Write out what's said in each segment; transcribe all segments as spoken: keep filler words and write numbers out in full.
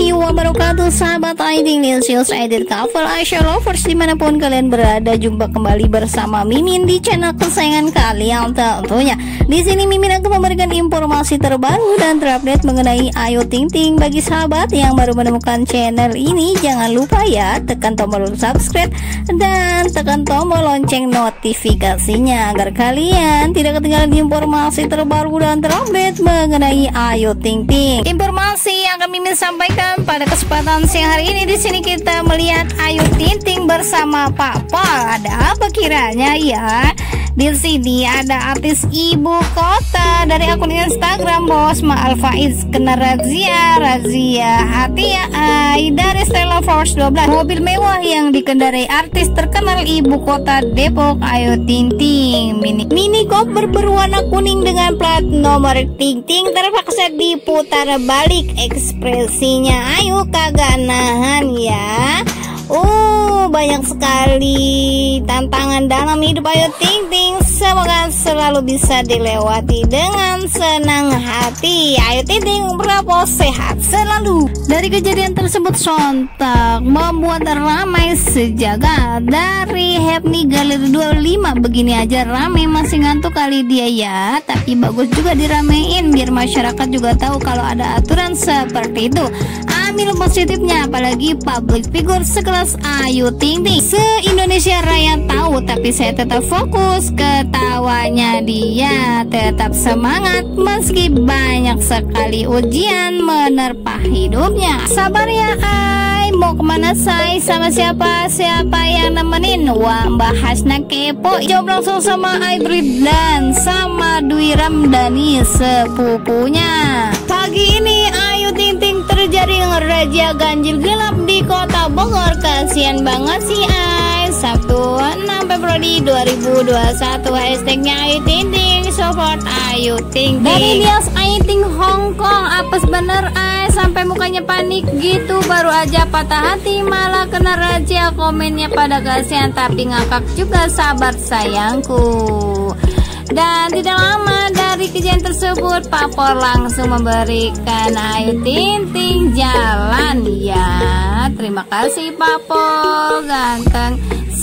warahmatullahi wabarakatuh. Sahabat Ayu ting-ting, sales edit couple Aisyah lovers dimanapun kalian berada, jumpa kembali bersama Mimin di channel kesayangan kalian tentunya. Di sini Mimin akan memberikan informasi terbaru dan terupdate mengenai Ayu ting-ting. Bagi sahabat yang baru menemukan channel ini, jangan lupa ya tekan tombol subscribe dan tekan tombol lonceng notifikasinya agar kalian tidak ketinggalan informasi terbaru dan terupdate mengenai Ayu ting-ting. Informasi yang akan Mimin sampaikan pada kesempatan siang hari ini, di sini kita melihat Ayu ting-ting bersama Pak Pol. Ada apa kiranya ya? Di sini ada artis ibu kota dari akun Instagram Bos Maal Faiz kena razia, razia hati ya ay dari Stella Force dua belas. Mobil mewah yang dikendarai artis terkenal ibu kota Depok Ayu ting-ting. Mini mini Cooper berwarna kuning dengan plat nomor ting-ting terpaksa diputar balik. Ekspresinya Ayu kagak nahan ya. Uh, banyak sekali tantangan dalam hidup Ayu ting-ting. Semoga selalu bisa dilewati dengan senang hati. Ayu ting-ting berapa sehat selalu. Dari kejadian tersebut sontak membuat ramai sejagat. Dari Happy Galeri dua puluh lima, begini aja ramai, masih ngantuk kali dia ya. Tapi bagus juga diramein biar masyarakat juga tahu kalau ada aturan seperti itu. Ambil positifnya, apalagi public figure sekelas Ayu ting-ting. Se-Indonesia Raya tahu, tapi saya tetap fokus. Ketawanya dia tetap semangat meski banyak sekali ujian menerpa hidupnya. Sabar ya ay, mau kemana say? Sama siapa? Siapa yang nemenin? Wah, bahasnya kepo. Jawab langsung sama Aibrid dan sama Dwi Ramdhani sepupunya. Pagi ini Ayu ting-ting terjaring razia ganjil genap di kota Bogor. Kasian banget sih ay. Sabtu enam Februari dua ribu dua puluh satu, hashtagnya Ayu ting-ting, support Ayu ting-ting. Dari Dias Ayu ting Hongkong, apes bener ay, sampai mukanya panik gitu. Baru aja patah hati malah kena razia. Komennya pada kasihan tapi ngakak juga, sabar sayangku. Dan tidak lama dari kejadian tersebut, Pak Pol langsung memberikan Ayu ting-ting jalan ya. Terima kasih Pak Pol, ganteng.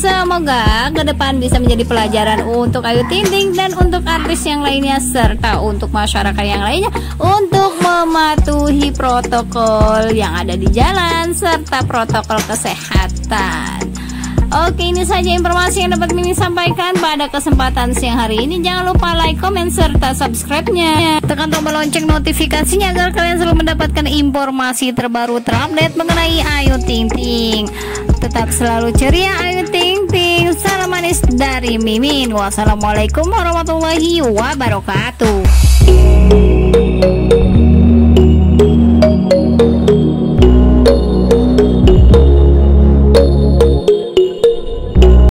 Semoga ke depan bisa menjadi pelajaran untuk Ayu ting-ting dan untuk artis yang lainnya, serta untuk masyarakat yang lainnya untuk mematuhi protokol yang ada di jalan serta protokol kesehatan. Oke, ini saja informasi yang dapat Mimin sampaikan pada kesempatan siang hari ini. Jangan lupa like, komen, serta subscribe-nya. Tekan tombol lonceng notifikasinya agar kalian selalu mendapatkan informasi terbaru terupdate mengenai Ayu ting-ting. Tetap selalu ceria Ayu ting-ting. Salam manis dari Mimin. Wassalamualaikum warahmatullahi wabarakatuh.